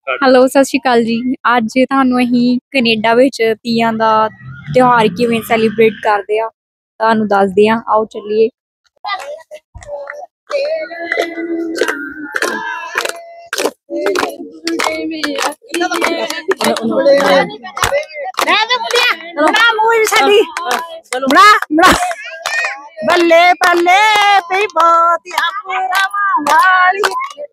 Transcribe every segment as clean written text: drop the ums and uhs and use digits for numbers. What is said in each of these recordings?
Hello ਸਤਿ ਸ਼੍ਰੀ ਅਕਾਲ ਜੀ। ਅੱਜ ਤੁਹਾਨੂੰ ਅਸੀਂ ਕੈਨੇਡਾ ਵਿੱਚ ਤੀਆਂ ਦਾ ਤਿਉਹਾਰ ਕਿਵੇਂ ਸੈਲੀਬ੍ਰੇਟ ਕਰਦੇ ਆ ਤੁਹਾਨੂੰ ਦੱਸਦੇ ਆ। ਆਓ ਚੱਲੀਏ। ਬੱਲੇ ਬੱਲੇ ਪਈ ਬਹੁਤ ਵਾਲੀ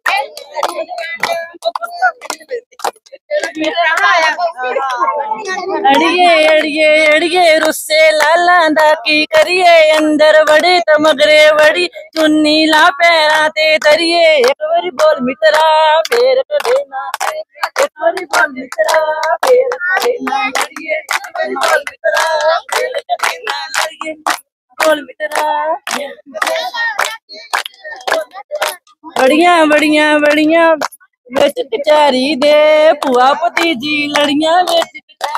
ਅੜੀਏ ਅੜੀਏ ਅੜੀਏ ਰੁੱਸੇ ਲਾਲਾਂ ਦਾ ਕੀ ਕਰੀਏ ਅੰਦਰ ਵੜੇ ਤਾਂ ਮਗਰੇ ਵੜੀ ਚੁੰਨੀ ਲਾ ਪੈਰਾਂ ਤੇ ਧਰੀਏ ਇੱਕ ਵਾਰੀ ਬੋਲ ਮਿੱਤਰਾ ਫੇਰ ਕਦੇ ਨਾ ਇੱਕ ਵਾਰੀ ਬੋਲ ਮਿੱਤਰਾ ਫੇਰ ਕਦੇ ਨਾ ਲੜੀਏ ਬੋਲ ਮਿੱਤਰਾ ਫੇਰ ਕਦੇ ਨਾ ਲੜੀਏ ਬੋਲ ਮਿੱਤਰਾ ਬੜੀਆਂ ਬੜੀਆਂ ਬੜੀਆਂ ਵਿੱਚ ਕਚਹਿਰੀ ਦੇ ਭੂਆ ਭਤੀਜੀ ਲੜੀਆਂ ਵਿੱਚ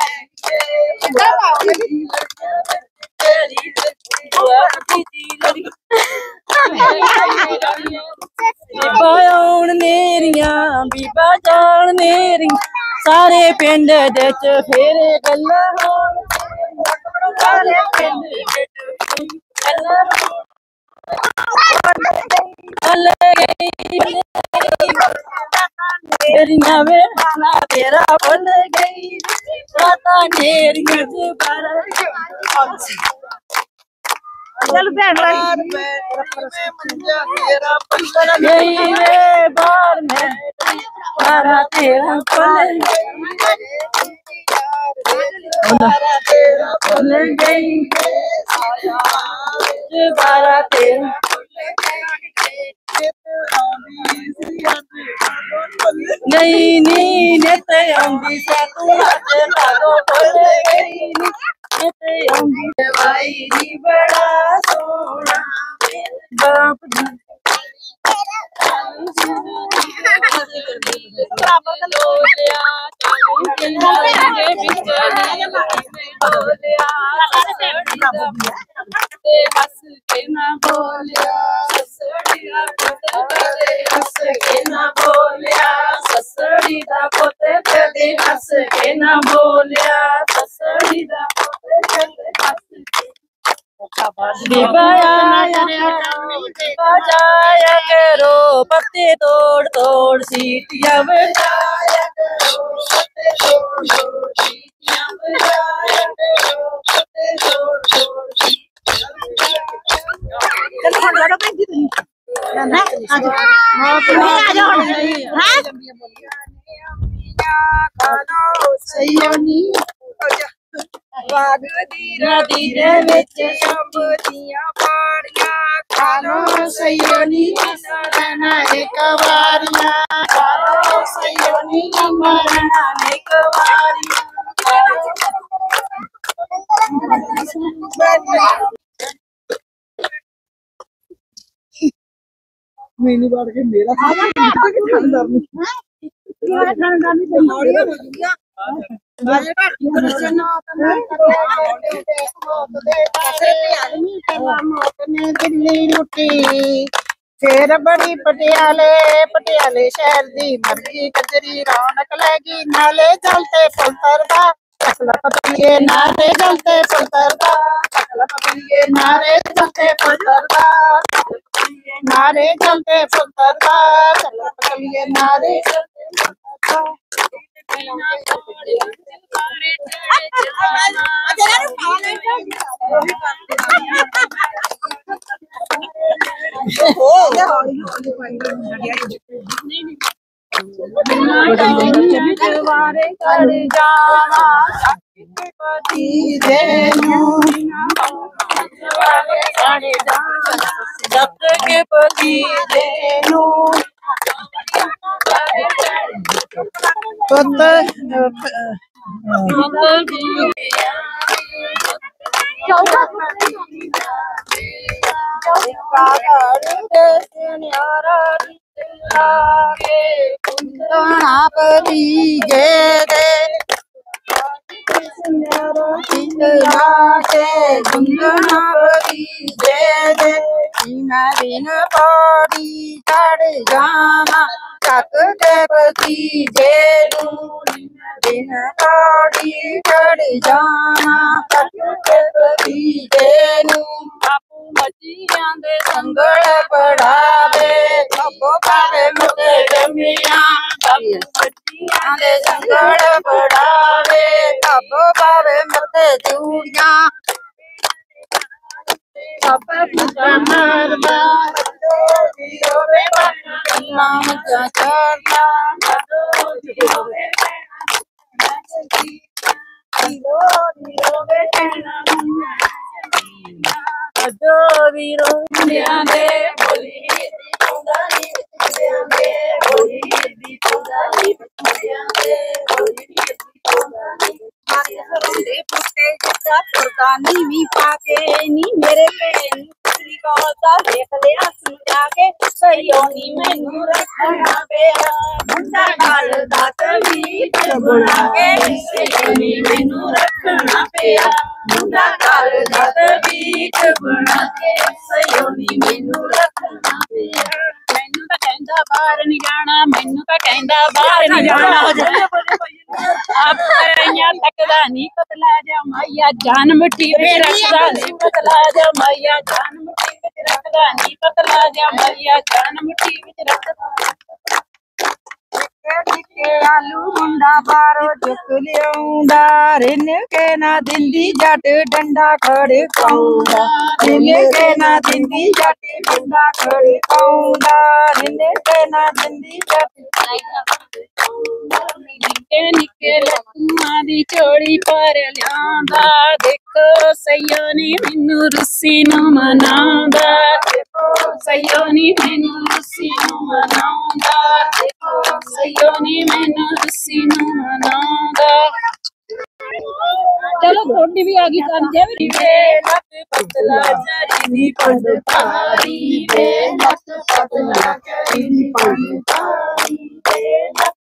ਬੀਬਾ ਆਉਣ ਮੇਰੀਆਂ ਬੀਬਾ ਜਾਣ ਮੇਰੀ ਸਾਰੇ ਪਿੰਡ ਦੇ ਚ ਫੇਰੇ ਗੱਲਾਂ ਹੋਣ ਸਾਰੇ ਪਿੰਡ ਵਿੱਚ ਗੱਲਾਂ ਮੇਰੀਆਂ ਵੇਖਣਾ ਤੇਰਾ ਭੁੱਲ ਗਈ ਰਾਤਾਂ ਨੇਰੀਆਂ ਚ ਬਾਰਾਂ ਚੱਲ ਭੈਣ ਗਈ ਵੇ ਬਾਹਰ ਮੈਂ ਬਾਰਾਂ ਤੇਰਾ ਭੁੱਲ ਗਈ ਬਾਰਾਂ ਤੇਰਾ ਨਹੀਂ ਨੀ ਨਿਤ ਆਉਂਦੀ ਸੈ ਤੂੰ ਅੱਜ ਲਾਗੋ ਭੁੱਲ ਗਈ ਨੀ ਨਿਤ ਆਉਂਦੀ ਦਵਾਈ ਨੀ ਬੜਾ ਸੋਹਣਾ ਬਾਪ ਦੀ ਹੱਸ ਕੇ ਨਾ ਬੋਲਿਆ ਸੱਸੜੀਆ ਹੱਸ ਕੇ ਨਾ ਬੋਲਿਆ ਸੱਸੜੀ ਦਾ ਪੁੱਤ ਕਦੇ ਹੱਸ ਕੇ ਨਾ ਬੋਲਿਆ ਸੱਸੜੀ ਦਾ ਪੁੱਤ ਕਦੇ ਹੱਸ ਕੇ ਬਜਾਇਆ ਕਰੋ ਪੱਤੇ ਤੋੜ ਤੋੜ ਸੀਟੀਆਂ ਬਜਾਇਆ ਕਰੋ ਪੱਤੇ ਤੋੜ ਤੋੜ ਸੀਟੀਆਂ ਬਜਾਇਆ ਕਰੋ ਪੱਤੇ ਤੋੜ ਤੋੜ ਚੱਲ ਹੁਣ ਲੜੋ ਭੈਣ ਜੀ ਤੁਸੀਂ ਨਦੀ ਦੇ ਵਿੱਚ ਸ਼ੰਭ ਦੀਆਂ ਪਾੜੀਆਂ ਖਾ ਲੋ ਸਈਓ ਨੀ ਮਰਨਾ ਇੱਕ ਵਾਰੀਆਂ ਖਾ ਲੋ ਸਈਓ ਨੀ ਮਰਨਾ ਇੱਕ ਵਾਰੀਆਂ ਮੈਨੂੰ ਬਾੜ ਕੇ ਮੇਰਾ ਖਾਨਦਾਰ ਨਹੀਂ ਦਿੱਲੀ ਰੋਟੀ ਫੇਰ ਬੜੀ ਪਟਿਆਲੇ ਪਟਿਆਲੇ ਸ਼ਹਿਰ ਦੀ ਮਰਗੀ ਕਜਰੀ ਰੌਣਕ ਲੈ ਗਈ ਨਾਲੇ ਚਲਤੇ ਪੁੱਤਰ ਦਾ ਅਸਲਾ ਪਤੀਏ ਨਾਲੇ ਚਲਤੇ ਪੁੱਤਰ ਦਾ ਅਸਲਾ ਪਤੀਏ ਨਾਲੇ ਚਲਤੇ ਪੁੱਤਰ ਦਾ ਨਾਰੇ ਚਲਤੇ ਪੁੱਤਰ ਦਾ ਅਸਲਾ ਪਤੀਏ ਨਾਰੇ ਵਾਰੇ ਕਰ ਜਾਵਾਂ ਪਤੀ ਦੇ ਨੂੰ ਜਬ ਕੇ ਪਤੀ ਦੇ ਨੂੰ ਪੁੱਤ ਪਤੀ ਜੇ ਦੇ गुंजना दे दिन पौड़ी चढ़ जाना तक देवती जे दिन पौड़ी चढ़ जाना तक देवती जे बापू मचिया दे संगल पढ़ावे बापू पावे मुझे जमिया बापू मचिया दे संगल पढ़ावे बापू पावे मुझे चूड़िया नाम चरना नी पाके नी मेरे पे देख लिया सुना के सयोनी मैनू रखना पे मुंडा गाल दात भी बुला के सयोनी मैनू रखना पे मुंडा गाल दात भी बुला के सयोनी मैनू रखना पे मैनू तो कहंदा बाहर नहीं जाना मैनू तो कहंदा बाहर नहीं जाना आप करैया तकदा नहीं पतला जा मैया जान मिट्टी में रखदा नहीं पतला जा मैया जान मिट्टी में रखदा नहीं पतला जा मैया जान मिट्टी में रखदा के आलू मुंडा बारो चुक लियाऊंदा रिन के ना दिंदी जट डंडा खड़काऊंदा रिन के ना दिंदी जट डंडा खड़काऊंदा रिन के ना दिंदी जट निके निके लक्ष्मा दी चोड़ी पर लियांदा देखो सयानी मैनू रुस्सी नू मनांदा देखो सयानी मैनू रुस्सी नू मनांदा देखो सयानी मैनू रुस्सी नू मनांदा चलो थोड़ी भी आगे कर दे लक पतला जरी नी पंड पारी वे लक पतला जरी नी पंड पारी वे लक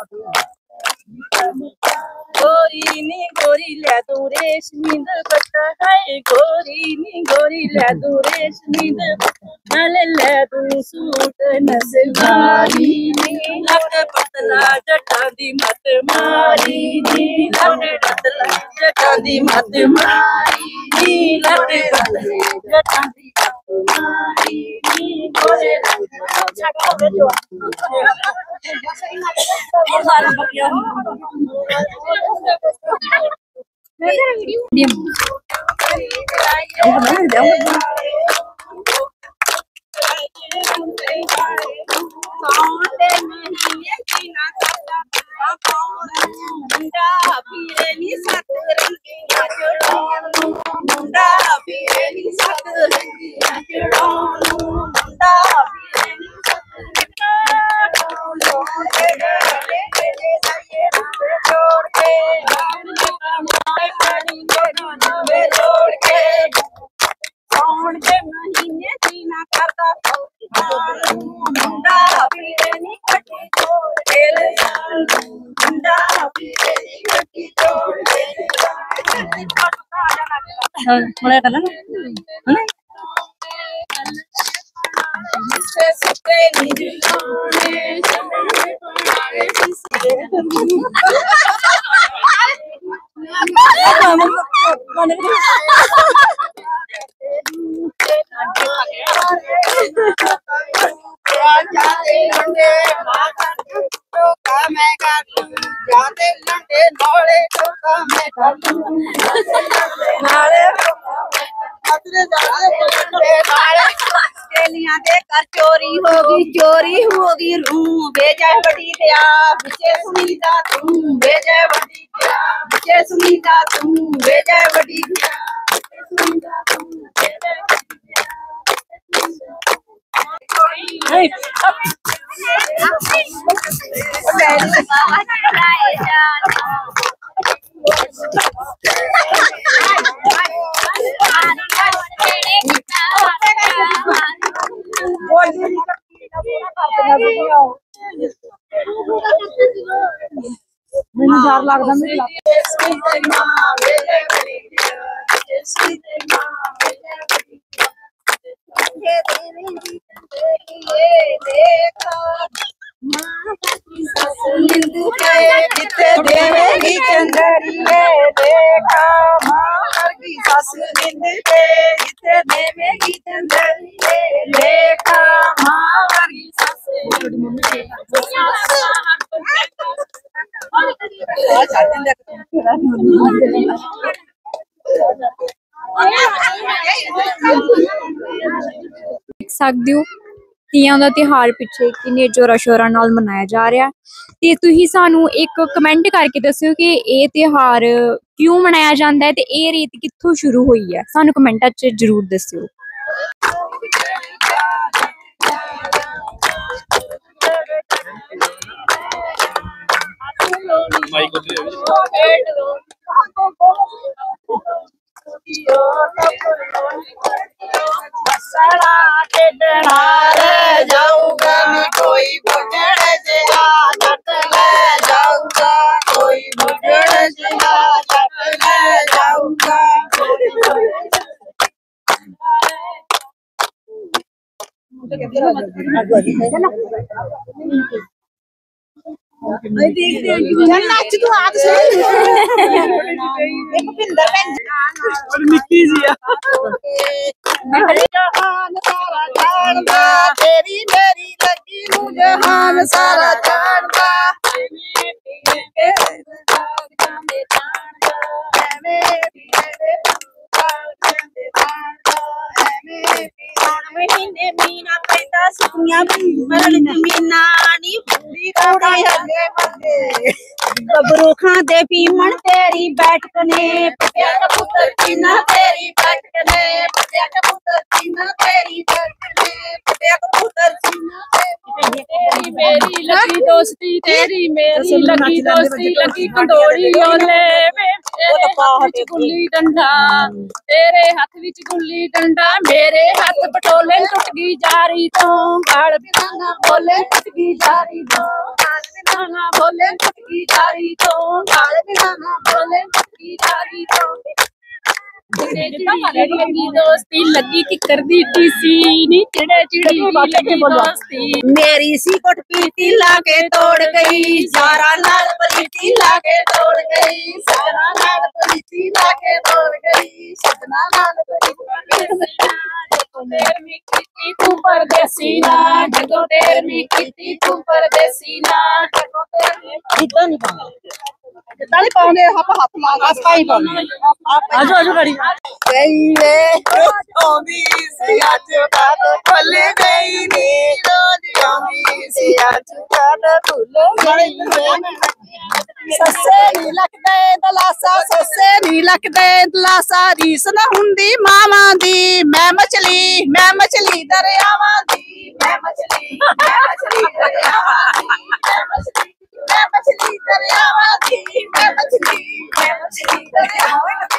गोरी नी गोरी ले तू रेशमी दुपट्टा है गोरी नी गोरी ले तू रेशमी दुपट्टा ले तू सूट नसवारी नी लक पतला जटा दी मत मारी नी लक पतला जटा दी मत मारी नी लक पतला जटा दी मत मारी नी गोरे छका दे जो सारा बकिया सावन के महीने जीना करता मुंडा पीरे नी कटी छोड़ खेल मुंडा पीरे नी कटी छोड़ खेल थोड़ा डाला ना से सुते नी जुलाने जाते लंडे तो का मैं काटूं जाते लंडे नौले तो का मैं काटूं नाले अतरे जाते लंडे नाले केलियां दे कर चोरी होगी रूं बेजा बड़ी दया बिचे सुनीता तू बेजा बड़ी दया बिचे सुनीता तू बेजा बड़ी दया सुनीता तू बेजा बड़ी दया ਮੈਨੂੰ ਡਰ ਲੱਗਦਾ ਮੇਰੇ जिथे देवेगी चंदरिए देखा माँ की सास निंद के जिथे देवेगी चंदरिए देखा माँ की सास ਦੇਖ ਸਕਦੇ ਹੋ ਤੀਆਂ ਦਾ ਤਿਉਹਾਰ ਪਿੱਛੇ ਕਿੰਨੇ ਜ਼ੋਰਾਂ ਸ਼ੋਰਾਂ ਨਾਲ ਮਨਾਇਆ ਜਾ ਰਿਹਾ ਤੇ ਤੁਸੀਂ ਸਾਨੂੰ ਇੱਕ ਕਮੈਂਟ ਕਰਕੇ ਦੱਸਿਓ ਕਿ ਇਹ ਤਿਉਹਾਰ ਕਿਉਂ ਮਨਾਇਆ ਜਾਂਦਾ ਹੈ ਤੇ ਇਹ ਰੀਤ ਕਿੱਥੋਂ ਸ਼ੁਰੂ ਹੋਈ ਹੈ। ਸਾਨੂੰ ਕਮੈਂਟਾਂ 'ਚ ਜ਼ਰੂਰ ਦੱਸਿਓ। जाऊंगा कोई बुढ़ जिहा जट ले जाऊंगा कोई बुढ़ जिहा जट ले जाऊंगा नच तू हाथ से भुपिंदर निक्की जी जहान सारा जानदा तेरी मेरी लगी नू जहान सारा जानदा महीने मीना पैदा सुनिया मरल मीना नी पूरी कोड़ी हगे मंगे बबरू खांदे पीमण तेरी बैठक ने पटिया कबूतर चीना तेरी बैठक ने पटिया कबूतर चीना तेरी बैठक ने पटिया कबूतर चीना तेरी मेरी लगी दोस्ती तेरी मेरी लगी दोस्ती लगी कंडोरी ओले वे तेरे हाथ विच गुल्ली डंडा तेरे हाथ विच गुल्ली डंडा मेरे हाथ पटोले टुट गई जारी तो गाल बिना ना बोले टुट गई जारी तो गाल बिना ना बोले टुट गई जारी तो गाल बिना ना बोले टुट गई जारी तो लगी दोस्ती लगी कि कर दी टीसी नी चिड़े चिड़ी लगी दोस्ती मेरी सी कोट पीती लाके तोड़ गई सारा लाल पलीती लाके तोड़ गई सारा लाल पलीती लाके तोड़ गई सजना लाल पलीती तेरमी कीती तू परदेसी ना जगो तेरमी कीती तू परदेसी ना जगो तेरमी इतना नहीं पाऊंगा कितना नहीं पाऊंगे आप हाथ मार बस पाई पाऊंगे आजो आजो गाड़ी गई रे रोंदी सी आज बात भूल गई नी रोंदी सी आज बात भूल गई सस्से नी लगदे दलासा सस्से नी लगदे दलासा रीस न हुंदी मावां दी मैं मछली दरियावां दी मैं मछली दरियावां दी मैं मछली दरियावां दी मैं मछली दरियावां दी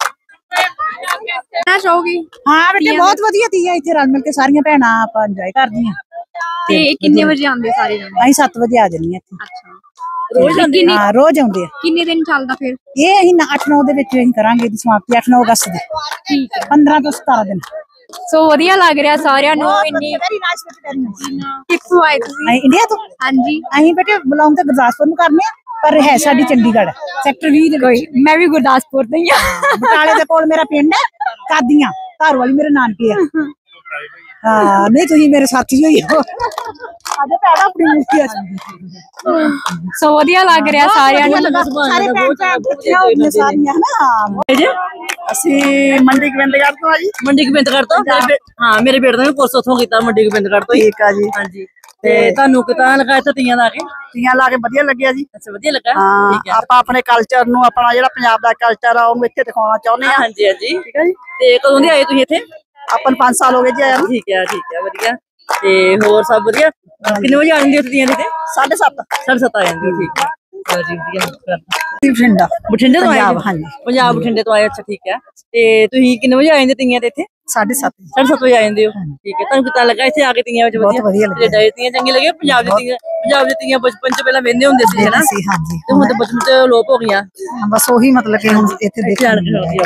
ਕਹਿਣਾ ਚਾਹੋਗੇ? हाँ बेटे बहुत वधिया थी इत्थे रल मिल के सारियां भैणां आपां इंजॉय करदियां ਤੇ ਕਿੰਨੇ ਵਜੇ ਆਉਂਦੇ ਸਾਰੇ ਜਣੇ? ਅਸੀਂ 7 ਵਜੇ ਆ ਜੰਨੀਆਂ ਇੱਥੇ ਅੱਛਾ ਰੋਜ਼ ਆਉਂਦੇ? ਹਾਂ ਰੋਜ਼ ਆਉਂਦੇ ਆ। ਕਿੰਨੇ ਦਿਨ ਚੱਲਦਾ ਫਿਰ? ਇਹ ਅਸੀਂ 8-9 ਦੇ ਵਿੱਚ ਅਸੀਂ ਕਰਾਂਗੇ ਦੀ ਸਮਾਪਤੀ 8-9 ਅਗਸਤ ਦੀ ਠੀਕ ਹੈ 15 ਤੋਂ 17 ਦਿਨ ਸੋ ਵਧੀਆ ਲੱਗ ਰਿਹਾ ਸਾਰਿਆਂ ਨੂੰ ਇੰਨੀ ਕਿੱਥੋਂ ਆਏ ਤੁਸੀਂ? ਅਸੀਂ ਇੰਡੀਆ ਤੋਂ ਹਾਂਜੀ ਅਸੀਂ ਬੇਟੇ ਬਿਲੋਂਗ ਤੇ ਗੁਰਦਾਸਪੁਰ ਨੂੰ ਕਰਨੇ ਆ ਪਰ ਹੈ ਸਾਡੀ ਚੰਡੀਗੜ੍ਹ ਸੈਕਟਰ 20 ਦੇ ਕੋਈ ਮੈਂ ਵੀ ਗੁਰਦਾਸਪੁਰ ਤੋਂ ਹੀ ਆ ਬਟਾਲੇ ਦੇ ਕੋਲ ਮੇਰਾ ਪਿੰਡ ਹੈ ਕਾਦੀਆਂ ਘਰ ਵਾਲੀ ਮੇਰੇ ਨਾਨਕੇ ਆ ਹਾਂ ਨਹੀਂ ਤੁਸੀਂ ਮੇਰੇ ਸਾਥੀ ਹੋਈ ਹੋ ਆਦੇ ਭੈਣਾ ਆਪਣੀ ਮਿਲਦੀ ਆ ਸੋ ਵਧੀਆ ਲੱਗ ਰਿਹਾ ਸਾਰਿਆਂ ਨੂੰ ਸਾਰੇ ਭੈਣ ਇਕੱਠੀਆਂ ਹੋਈਆਂ ਸਾਰੀਆਂ ਨਾ ਅਸੀਂ ਮੰਡੀ ਗੋਬਿੰਦਗੜ੍ਹ ਤੋਂ ਆ ਜੀ ਮੰਡੀ ਗੋਬਿੰਦਗੜ੍ਹ ਤੋਂ ਹਾਂ ਮੇਰੇ ਬੇਟੇ ਨੇ ਕੋਰਸ ਉੱਥੋਂ ਕੀਤਾ ਮੰਡੀ ਗੋਬਿੰਦਗੜ੍ਹ ਤੋਂ ਠੀਕ ਆ ਜੀ ਹਾਂਜੀ ਤੇ ਤੁਹਾਨੂੰ ਕਿਤਾ ਲੱਗਾ ਇੱਥੇ ਤੀਆਂ ਲਾ ਕੇ? ਤੀਆਂ ਲਾ ਕੇ ਵਧੀਆ ਲੱਗਿਆ ਜੀ। ਅੱਛਾ ਵਧੀਆ ਲੱਗਾ ਠੀਕ ਹੈ ਆਪਾਂ ਆਪਣੇ ਕਲਚਰ ਨੂੰ ਆਪਣਾ ਜਿਹੜਾ ਪੰਜਾਬ ਦਾ ਕਲਚਰ ਆ ਉਹਨੂੰ ਇੱਥੇ ਦਿਖਾਉਣਾ ਚਾਹੁੰਦੇ ਆ। ਹਾਂਜੀ ਹਾਂਜੀ ਠੀਕ ਹੈ ਜੀ। ਤੇ ਕਦੋਂ ਦੇ ਆਏ ਤੁਸੀਂ ਇੱਥੇ? ਆਪਾਂ ਨੂੰ 5 ਸਾਲ ਹੋ ਗਏ ਜੀ ਆਇਆ ਨੂੰ। ਠੀਕ ਹੈ ਵਧੀਆ ਤੇ ਹੋਰ ਸਭ ਵਧੀਆ? ਕਿੰਨੇ ਵਜੇ ਆ ਜਾਂਦੇ ਹੋ ਤੀਆਂ ਦੇ ਤੇ? 7:30 7:30 ਆ ਜਾਂਦੇ ਹੋ ਠੀਕ ਹੈ ਜੀ ਵਧੀਆ ਬਠਿੰਡਾ ਬਠਿੰਡੇ ਤੋਂ ਆਏ ਪੰਜਾਬ, ਜੀ? ਹਾਂਜੀ। ਪੰਜਾਬ ਬਠਿੰਡੇ ਤੋਂ ਆਏ, ਅੱਛਾ ਠੀਕ ਹੈ। ਤੇ ਤੁਸੀਂ ਕਿੰਨੇ ਵਜੇ ਆ ਜਾਂਦੇ ਤੀਆਂ ਤੇ ਇੱਥੇ? 7:30 7:30 ਵਜੇ ਆ ਜਾਂਦੇ ਹੋ, ਠੀਕ ਹੈ। ਤੁਹਾਨੂੰ ਕਿੱਦਾਂ ਲੱਗਾ ਇੱਥੇ ਆ ਕੇ ਤੀਆਂ ਵਿੱਚ? ਬਹੁਤ ਵਧੀਆ ਲੱਗਿਆ। ਕੈਨੇਡਾ ਦੀਆਂ ਤੀਆਂ ਚੰਗੀਆਂ ਲੱਗੀਆਂ? ਪੰਜਾਬ ਦੀਆਂ ਤੀਆਂ? ਪੰਜਾਬ ਦੀਆਂ ਤੀਆਂ ਬਚਪਨ ਚ ਪਹਿਲਾਂ ਵੇਖਦੇ ਹੁੰਦੇ ਸੀ ਹਨਾ, ਸੀ, ਹਾਂਜੀ। ਤੇ ਹੁਣ ਤਾਂ ਬਚਪਨ ਚ ਲੋਪ ਹੋ ਗਈਆਂ। ਬਸ ਉਹੀ ਮਤਲਬ ਕਿ ਹੁਣ ਇੱਥੇ ਦੇਖਣ ਨੂੰ ਹਾਂਜੀ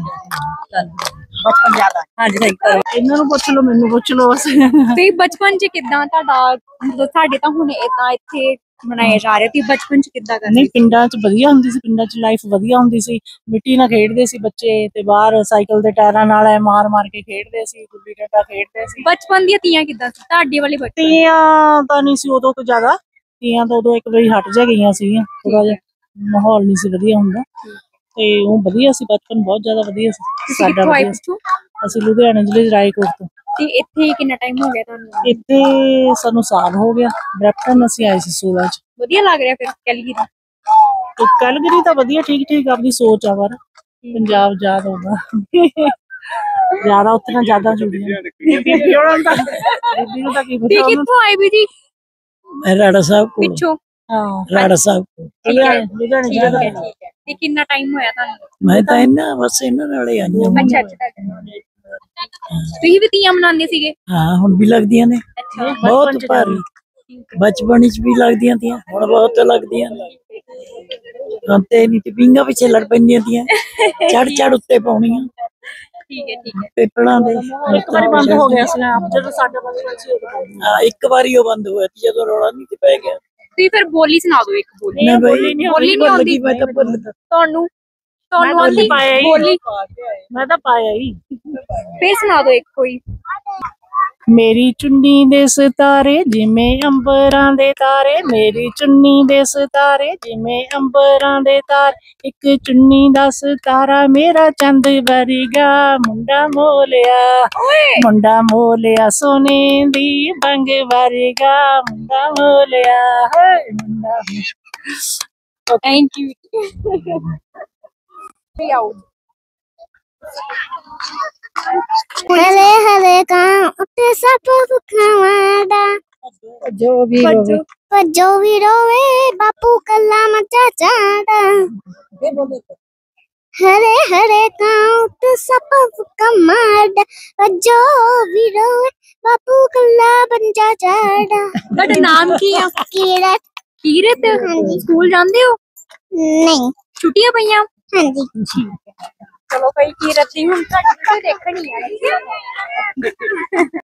ਬਚਪਨ ਯਾਦ ਆ ਥੈਂਕ ਯੂ। ਇਹਨਾਂ ਨੂੰ ਪੁੱਛ ਲਓ, ਮੈਨੂੰ ਪੁੱਛ ਲਓ ਬਸ। ਤੇ ਬਚਪਨ ਚ ਕਿੱਦਾਂ ਤੁਹਾਡਾ, ਮਤਲਬ ਸਾਡੇ ਤਾਂ ਹੁਣ ਏਦਾਂ ਇੱਥੇ ਮਨਾਇਆ ਜਾ ਰਿਹਾ, ਤੇ ਬਚਪਨ ਚ ਕਿੱਦਾਂ ਕਰਦੇ? ਨਹੀਂ, ਪਿੰਡਾਂ 'ਚ ਵਧੀਆ ਹੁੰਦੀ ਸੀ, ਪਿੰਡਾਂ 'ਚ ਲਾਈਫ ਵਧੀਆ ਹੁੰਦੀ ਸੀ। ਮਿੱਟੀ ਨਾਲ ਖੇਡਦੇ ਸੀ ਬੱਚੇ, ਤੇ ਬਾਹਰ ਸਾਈਕਲ ਦੇ ਟਾਇਰਾਂ ਨਾਲ ਐ ਮਾਰ ਮਾਰ ਕੇ ਖੇਡਦੇ ਸੀ, ਗੁੱਲੀ ਡੰਡਾ ਖੇਡਦੇ ਸੀ। ਬਚਪਨ ਦੀਆਂ ਤੀਆਂ ਕਿੱਦਾਂ ਸੀ ਤੁਹਾਡੇ ਵਾਲੇ ਬਚਪਨ? ਤੀਆਂ ਤਾਂ ਨਹੀਂ ਸੀ ਉਦੋਂ ਕੋਈ ਜ਼ਿਆਦਾ, ਤੀਆਂ ਤਾਂ ਉਦੋਂ ਇੱਕ ਵਾਰੀ ਹਟ ਜਾ ਗਈਆਂ ਸੀਗੀਆਂ, ਥੋੜਾ ਜਿਹਾ ਮਾਹੌਲ ਨਹੀਂ ਸੀ ਵਧੀਆ ਹੁੰਦਾ, ਤੇ ਉਹ ਵਧੀਆ ਸੀ, ਬਚਪਨ ਬਹੁਤ ਜ਼ਿਆਦਾ ਵਧੀਆ ਸੀ ਤੁਸੀਂ ਸਾਡਾ। ਕਿੱਥੋਂ ਆਏ ਵਧੀਆ ਸੀ। ਪਿੱਛੋਂ? ਅਸੀਂ ਲੁਧਿਆਣੇ ਜ਼ਿਲ੍ਹੇ ਦੇ ਰਾਏਕੋਟ ਤੋਂ। ਤੇ ਇੱਥੇ ਕਿੰਨਾ ਟਾਈਮ ਹੋ ਗਿਆ ਤੁਹਾਨੂੰ? ਇੱਥੇ ਸਾਨੂੰ ਸਾਲ ਹੋ ਗਿਆ, ਬਰੈਂਪਟਨ ਅਸੀਂ ਆਏ ਸੀ 16 'ਚ। ਵਧੀਆ ਲੱਗ ਰਿਹਾ ਫਿਰ ਕੈਲਗਰੀ? ਤੇ ਕੈਲਗਰੀ ਤਾਂ ਵਧੀਆ, ਠੀਕ ਠੀਕ ਆਪਦੀ ਸੋਚ ਆ, ਪਰ ਪੰਜਾਬ ਯਾਦ ਆਉਂਦਾ ਜ਼ਿਆਦਾ, ਉੱਥੇ ਨਾਲ ਜ਼ਿਆਦਾ ਜੁੜੀਆਂ ਬੀਬੀ ਉਹਨਾਂ ਦਾ, ਬੀਬੀ ਨੂੰ ਤਾਂ ਕੀ ਤੇ ਪਤਾ ਉਹਨੂੰ। ਕਿੱਥੋਂ ਆਏ ਵੀ ਜੀ? ਰਾੜਾ ਸਾਹਿਬ ਕੋਲ, ਪਿੱਛੋਂ? ਹਾਂ, ਰਾੜਾ ਸਾਹਿਬ ਕੋਲ। ਲੁਧਿਆਣੇ ਠੀਕ ਜ਼ਿਆਦਾ। ਹੈ, ਠੀਕ ਹੈ। ਤੇ ਕਿੰਨਾ ਟਾਈਮ ਹੋਇਆ ਤੁਹਾਨੂੰ? ਮੈਂ ਤਾਂ ਬਸ ਇਹਨਾਂ ਨਾਲ ਹੀ ਆਈਆਂ। ਅੱਛਾ ਅੱਛਾ। ਤੁਸੀਂ ਵੀ ਤੀਆਂ ਮਨਾਉਂਦੇ ਸੀਗੇ? ਹਾਂ, ਹੁਣ ਵੀ ਲੱਗਦੀਆਂ ਨੇ, ਅੱਛਾ। ਬਹੁਤ ਭਾਰੀ। ਬਚਪਨ ਚ ਵੀ ਲੱਗਦੀਆਂ ਤੀਆਂ, ਹੁਣ ਬਹੁਤ ਲੱਗਦੀਆਂ ਨੇ। ਹੁਣ ਤੇ ਨਹੀਂ ਤੇ ਪਿੰਗਾ ਪਿੱਛੇ ਲੜ ਪੈਂਦੀਆਂ ਤੀਆਂ, ਚੜ ਚੜ ਉੱਤੇ ਪਾਉਣੀਆਂ ਠੀਕ ਹੈ, ਠੀਕ ਹੈ। ਪੇਪਲਾਂ ਦੇ। ਇੱਕ ਵਾਰੀ ਬੰਦ ਹੋ ਗਿਆ ਸੀ ਆਪ, ਜਦੋਂ ਸਾਡੇ ਬਚਪਨ ਸੀ ਉਦੋਂ ਬੰਦ। ਹਾਂ, ਇੱਕ ਵਾਰੀ ਉਹ ਬੰਦ ਹੋਇਆ ਸੀ ਜਦੋਂ ਰੌਲਾ ਨਹੀਂ ਤੇ ਪੈ ਗਿਆ। ਤੁਸੀਂ ਫਿਰ ਬੋਲੀ ਸੁਣਾ ਦਿਓ ਇੱਕ ਬੋਲੀ। ਮੈਂ ਬੋਲੀ ਨਹੀਂ ਭੁੱਲ ਆਉਂਦੀ ਗਈ, ਮੈਂ ਤਾਂ ਭੁੱਲ ਗਈ। ਤੁਹਾਨੂੰ? ਤੁਹਾਨੂੰ ਬੋਲੀ ਆਉਂਦੀ ਪਾਇਆ ਹੀ। ਬੋਲੀ? ਮੈਂ ਤਾਂ ਪਾਇਆ ਹੀ। ਫੇਰ ਸੁਣਾ ਦਿਓ ਇੱਕ ਕੋਈ। ਮੇਰੀ ਚੁੰਨੀ ਦੇ ਸਿਤਾਰੇ ਜਿਵੇਂ ਅੰਬਰਾਂ ਦੇ ਤਾਰੇ, ਮੇਰੀ ਚੁੰਨੀ ਦੇ ਸਿਤਾਰੇ ਜਿਵੇਂ ਅੰਬਰਾਂ ਦੇ ਤਾਰੇ, ਇੱਕ ਚੁੰਨੀ ਦਾ ਸਿਤਾਰਾ ਮੇਰਾ ਚੰਦ ਵਰਗਾ, ਮੁੰਡਾ ਮੋਲਿਆ, ਮੁੰਡਾ ਮੋਲਿਆ ਸੋਨੇ ਦੀ ਬੰਗ ਵਰਗਾ, ਮੁੰਡਾ ਮੋਲਿਆ ਹੈ ਮੁੰਡਾ। Thank you. ਤੇ ਆਓ। ਹਰੇ ਹਰੇ ਕਾਂ ਉੱਤੇ ਸੱਪ ਖਾਵਾਂਦਾ, ਜੋ ਵੀ ਹੋਵੇ। ਪਰ ਜੋ ਵੀ ਰੋਵੇ ਬਾਪੂ ਕੱਲਾ ਮੱਚਾ ਚਾਂਦਾ। ਹਰੇ ਹਰੇ ਕਾਂ ਉੱਤੇ ਸੱਪ ਖਾਵਾਂਦਾ, ਪਰ ਜੋ ਵੀ ਰੋਵੇ ਬਾਪੂ ਕੱਲਾ ਬੱਚਾ ਚਾਂਦਾ। ਤੁਹਾਡਾ ਨਾਮ ਕੀ ਆ? ਕੀਰਤ। ਕੀਰਤ? ਹਾਂਜੀ। ਸਕੂਲ ਜਾਂਦੇ ਹੋ? ਨਹੀਂ। ਛੁੱਟੀਆਂ ਪਈਆਂ? ਹਾਂਜੀ। ਚਲੋ ਭਾਈ, ਕੀਰਤ ਦੀ ਹੁਣ ਤੁਹਾਡੀ ਦੇਖਣੀ ਆ।